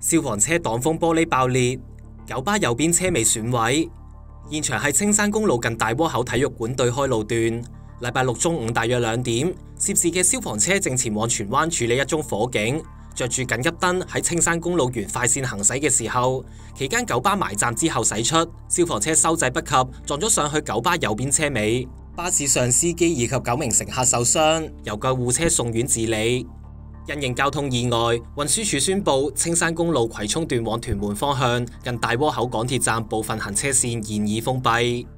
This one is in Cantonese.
消防車擋風玻璃爆裂，九巴右邊車尾損毀。現場係青山公路近大窩口體育館對開路段。禮拜六中午大約2點，涉事嘅消防車正前往荃灣處理一宗火警，着住緊急燈喺青山公路沿快線行駛嘅時候，期間九巴埋站之後駛出，消防車收掣不及，撞咗上去九巴右邊車尾。巴士上司機以及9名乘客受傷，由救護車送院治理。因應交通意外，運輸署宣布青山公路葵涌段往屯門方向近大窩口港鐵站部分行車線現已封閉。